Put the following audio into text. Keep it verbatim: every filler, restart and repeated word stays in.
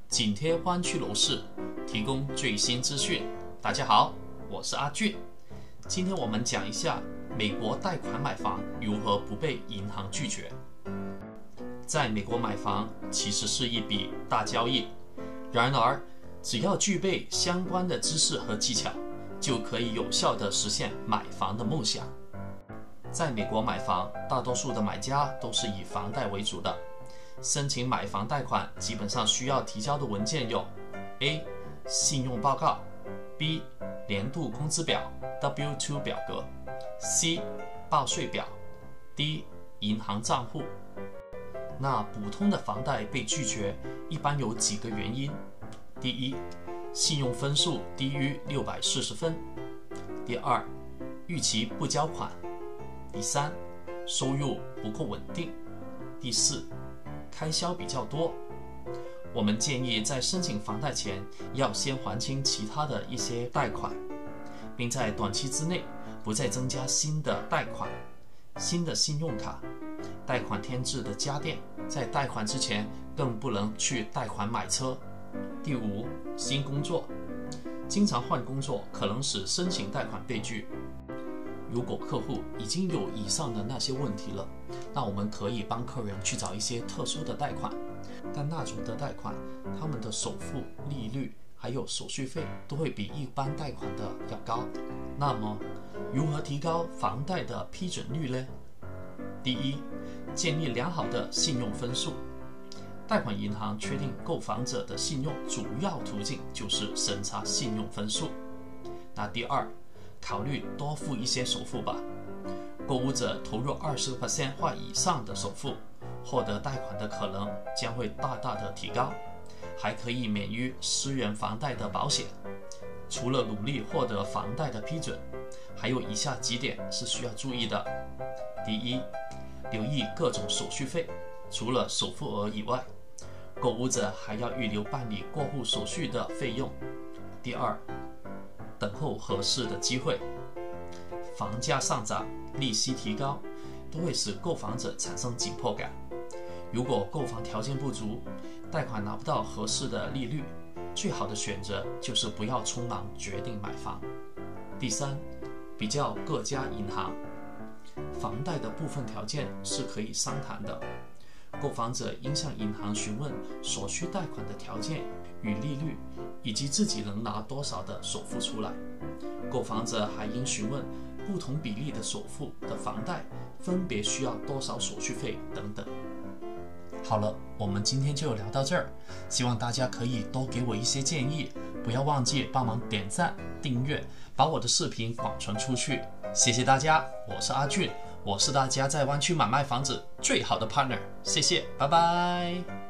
紧贴湾区楼市，提供最新资讯。大家好，我是阿俊。今天我们讲一下美国贷款买房如何不被银行拒绝。在美国买房其实是一笔大交易，然而只要具备相关的知识和技巧，就可以有效地实现买房的梦想。在美国买房，大多数的买家都是以房贷为主的。申请买房贷款基本上需要提交的文件有 A. 信用报告 B. 年度工资表 W二 表格 C. 报税表 D. 银行账户。那普通的房贷被拒绝一般有几个原因。第一，信用分数低于六百四十分。第二，逾期不交款。第三，收入不够稳定。第四，开销比较多。我们建议在申请房贷前要先还清其他的一些贷款，并在短期之内不再增加新的贷款、新的信用卡、贷款添置的家电，在贷款之前更不能去贷款买车。第五，新工作，经常换工作可能使申请贷款被拒。如果客户已经有以上的那些问题了，那我们可以帮客人去找一些特殊的贷款，但那种的贷款，他们的首付、利率还有手续费都会比一般贷款的要高。那么，如何提高房贷的批准率呢？第一，建立良好的信用分数。贷款银行确定购房者的信用主要途径就是审查信用分数。那第二，考虑多付一些首付吧。购物者投入 百分之二十 或以上的首付，获得贷款的可能将会大大的提高，还可以免于私人房贷的保险。除了努力获得房贷的批准，还有以下几点是需要注意的。第一，留意各种手续费，除了首付额以外，购物者还要预留办理过户手续的费用。第二，等候合适的机会。房价上涨、利息提高，都会使购房者产生紧迫感。如果购房条件不足，贷款拿不到合适的利率，最好的选择就是不要匆忙决定买房。第三，比较各家银行。房贷的部分条件是可以商谈的，购房者应向银行询问所需贷款的条件与利率，以及自己能拿多少的首付出来。购房者还应询问不同比例的首付的房贷分别需要多少手续费等等。好了，我们今天就聊到这儿，希望大家可以多给我一些建议，不要忘记帮忙点赞、订阅，把我的视频广传出去。谢谢大家，我是阿俊，我是大家在湾区买卖房子最好的 partner， 谢谢，拜拜。